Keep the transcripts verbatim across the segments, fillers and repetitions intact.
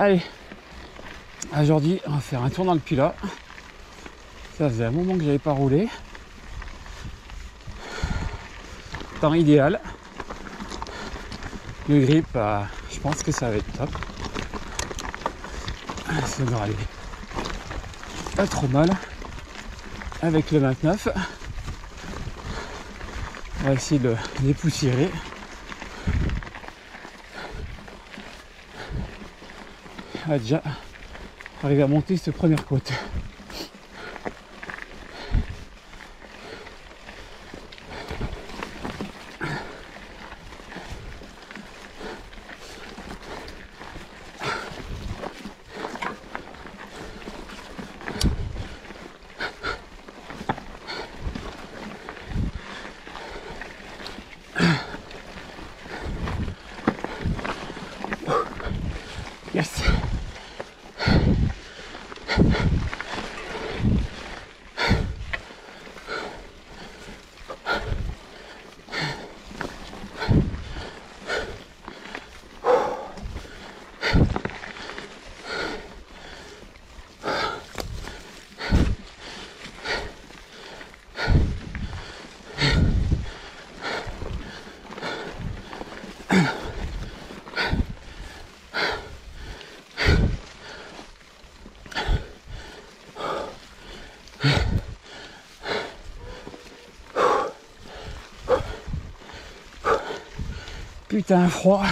Allez, aujourd'hui on va faire un tour dans le Pilat. Ça faisait un moment que j'avais pas roulé. Temps idéal. Le grip, euh, je pense que ça va être top. Ça devrait aller pas trop mal avec le vingt-neuf. On va essayer de le dépoussiérer. On va déjà arriver à monter cette première côte. Yes. Putain, froid.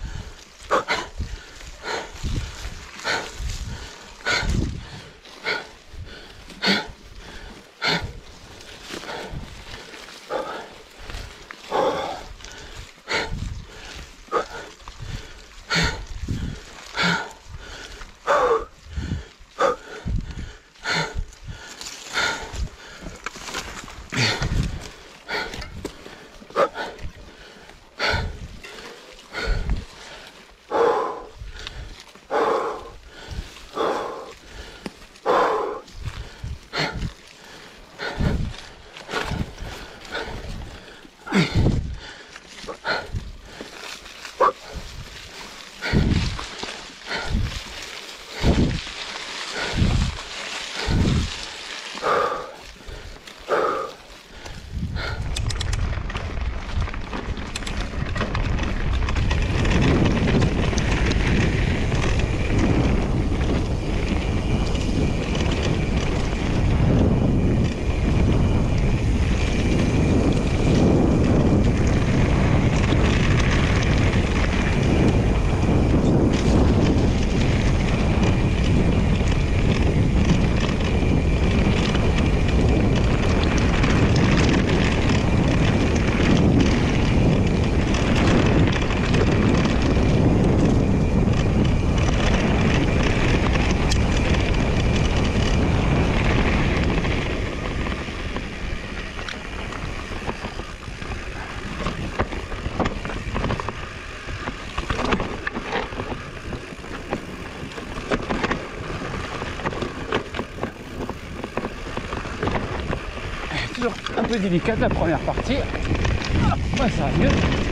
Toujours un peu délicate la première partie. Ah, ouais, ça va mieux.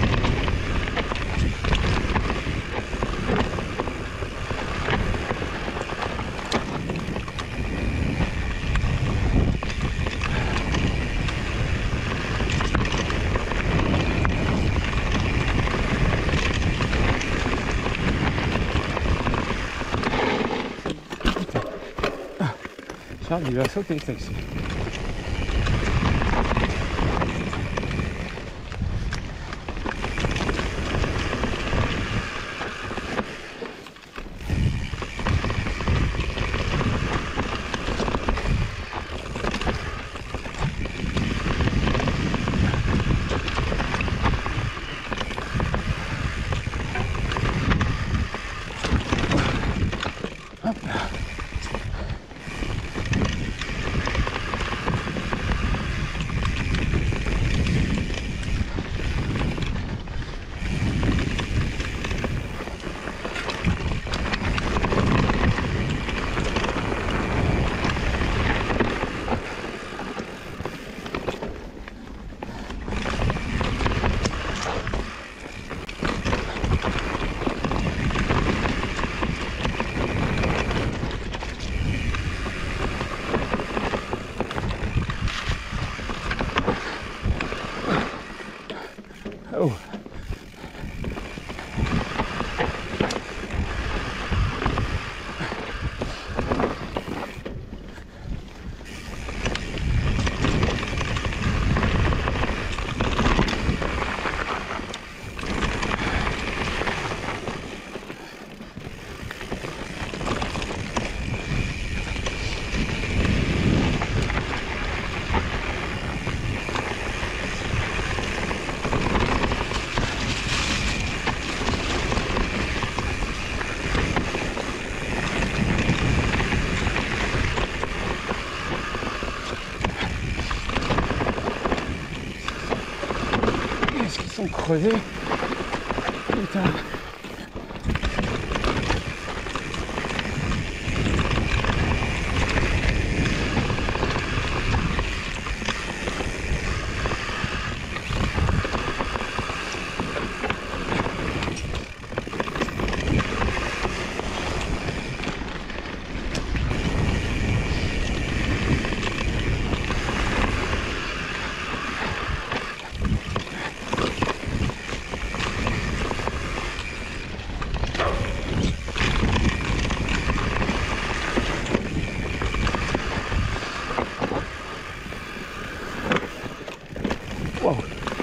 Ah, Charles, il va sauter celle-ci. creuser. Putain. Wow.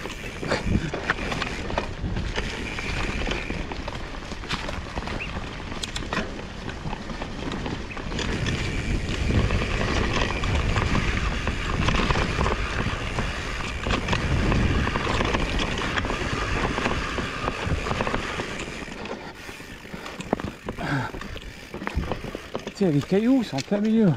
Tiens, les cailloux sont en plein milieu.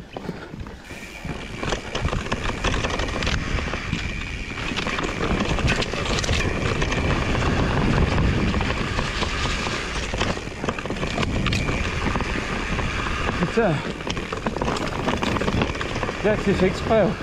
Putain, là c'est fait exprès. Ouais.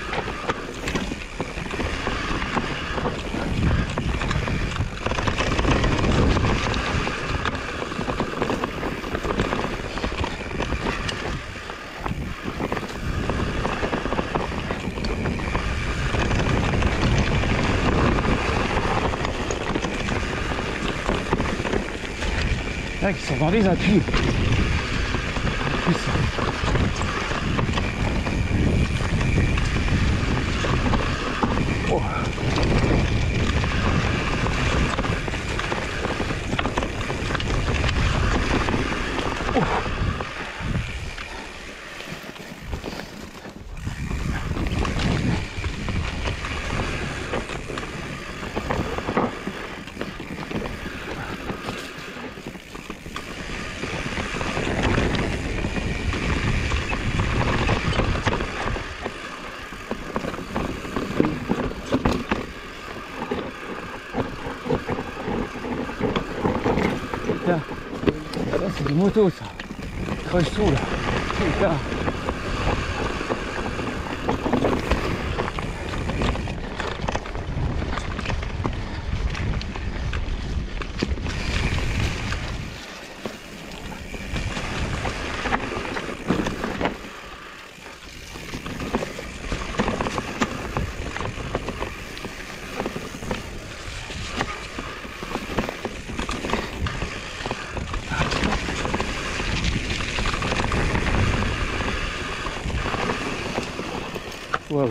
Là, ils sont dans les appuis. En plus, oh. Oh. Putain, ça c'est des motos ça. Creuse tout là. Putain. Wow.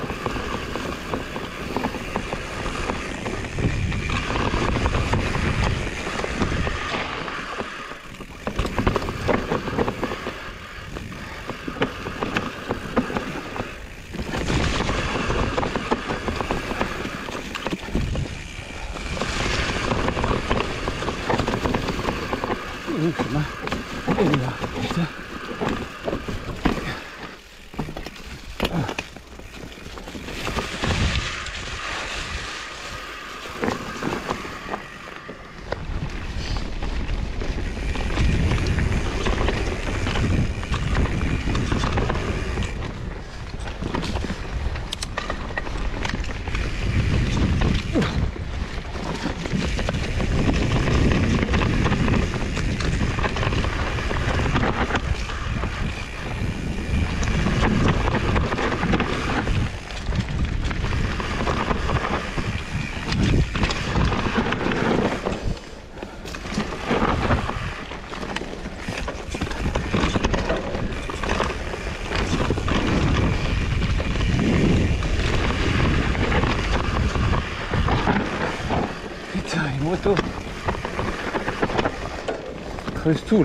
Il est où le chemin? Il est là, putain. Moto creuse tout là.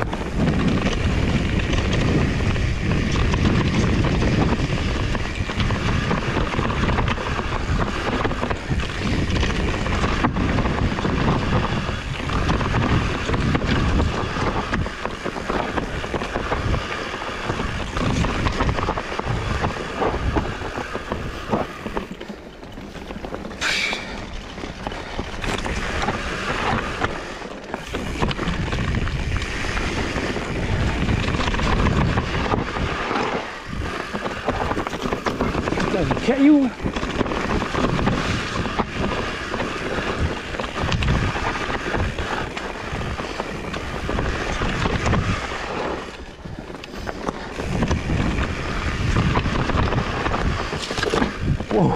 des cailloux. Wow.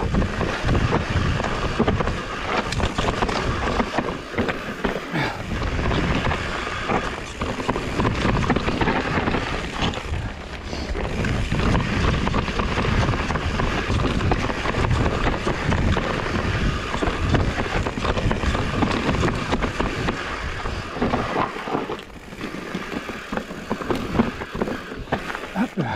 Hop là.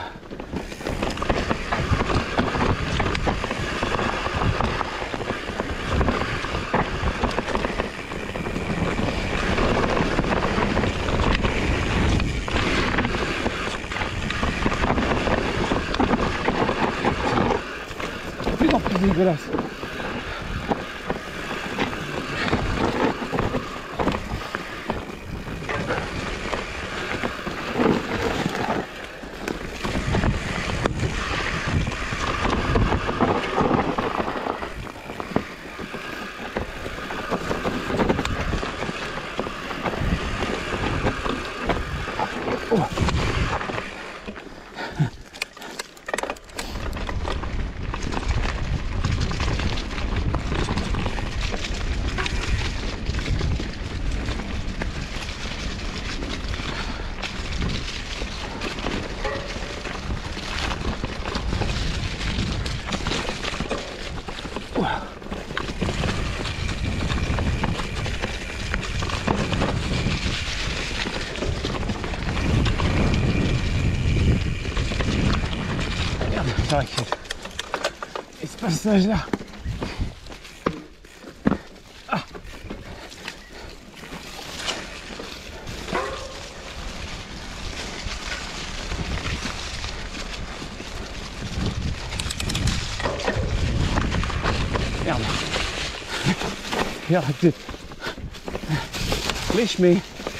De plus en plus dégueulasse. Oh. C'est vrai que et ce passage là, ah. Merde, merde, lèche me.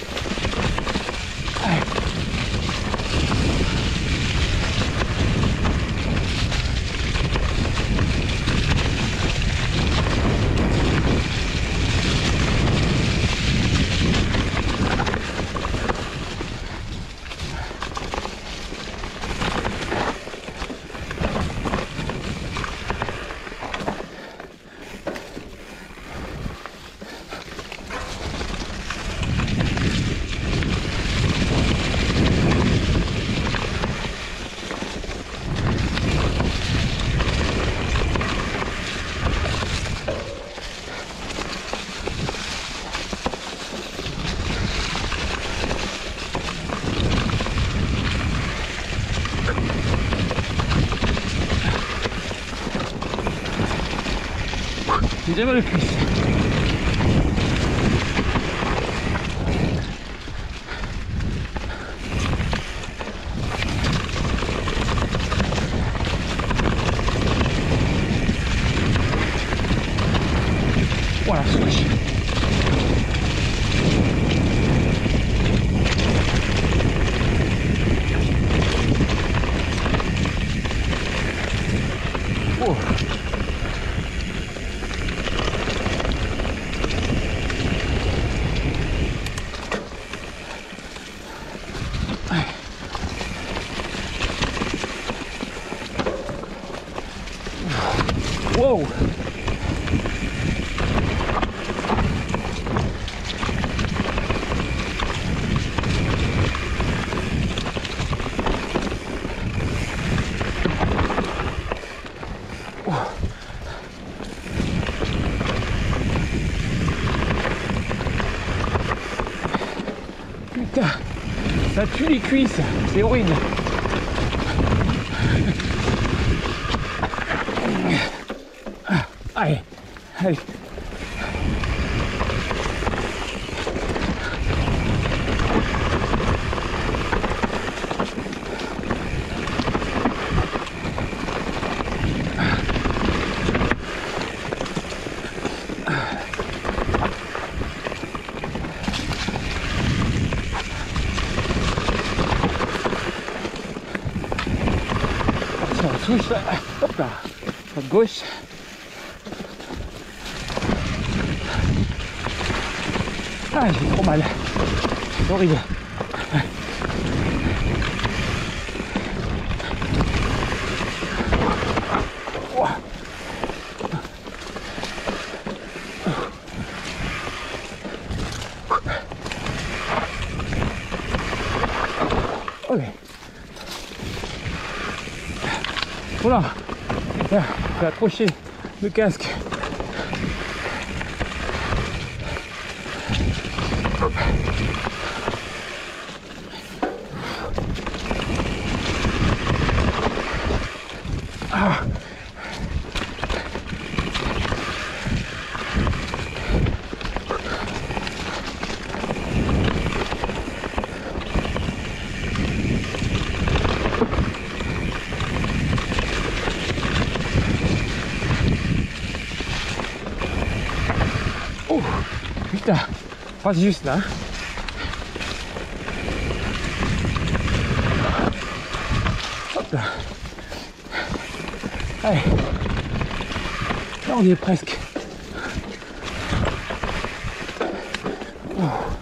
J'ai déjà mal aux cuisses. Voilà, switch. Oh. Wow. Putain, ça tue les cuisses, c'est horrible. Allez, allez. Tiens, on touche là. Hop là. À gauche. Ah, j'ai trop mal. C'est horrible. Oh. Ok. Voilà. Là, je vais accrocher le casque. Ah. Oh putain, passe juste là. Hop là. Allez. Là on y est presque. Oh.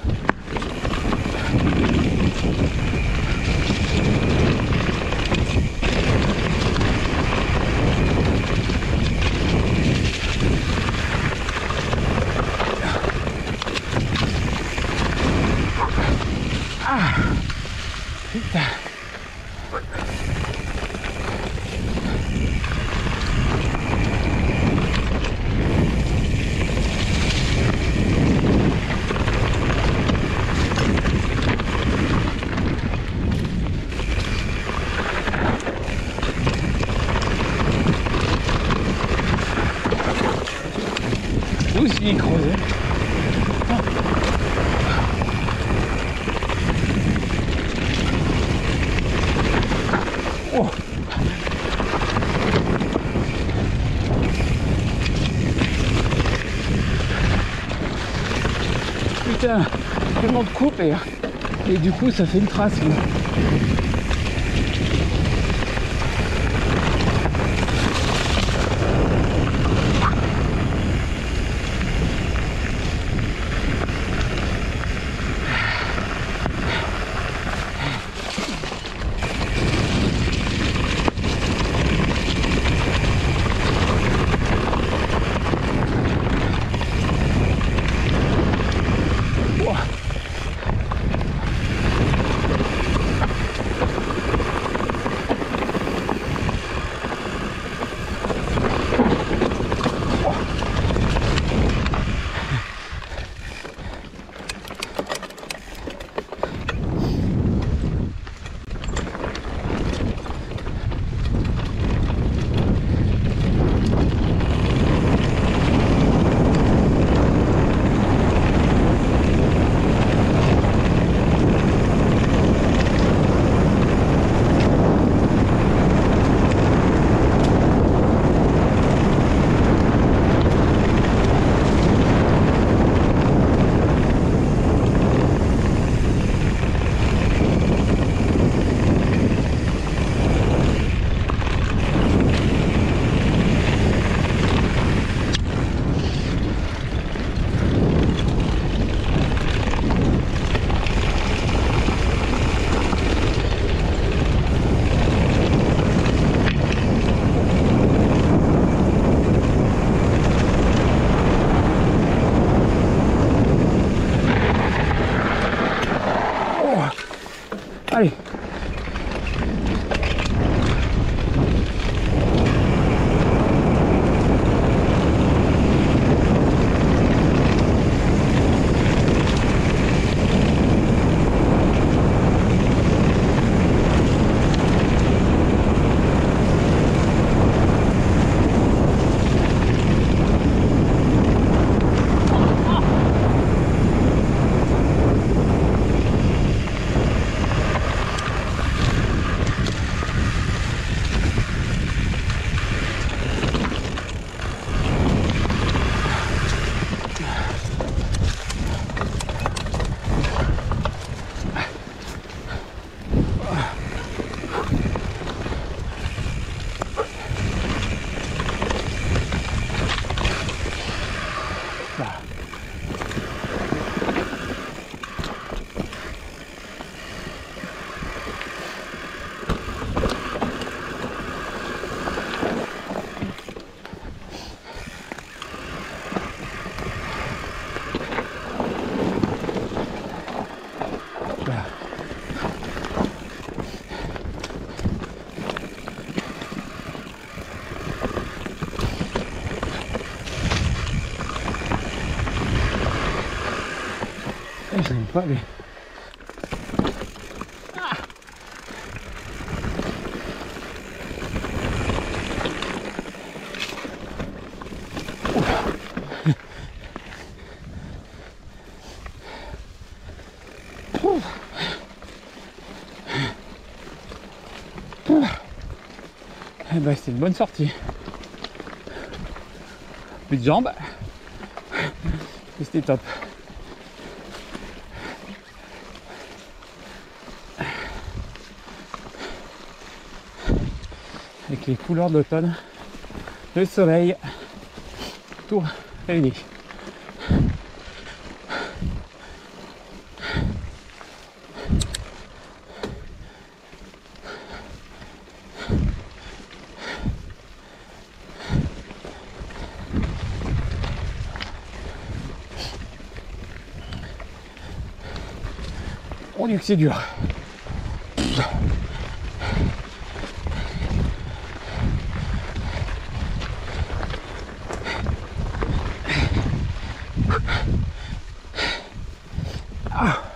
Ah putain. Où s'il est creusé. Oh. Putain, tellement de coupe et, et du coup ça fait une trace là. Allez. pas aller. Ah. Eh ben, c'est une bonne sortie. Plus de jambes. Et c'était top. Avec les couleurs de l'automne, le soleil, tout réuni. On dit que c'est dur. Ah.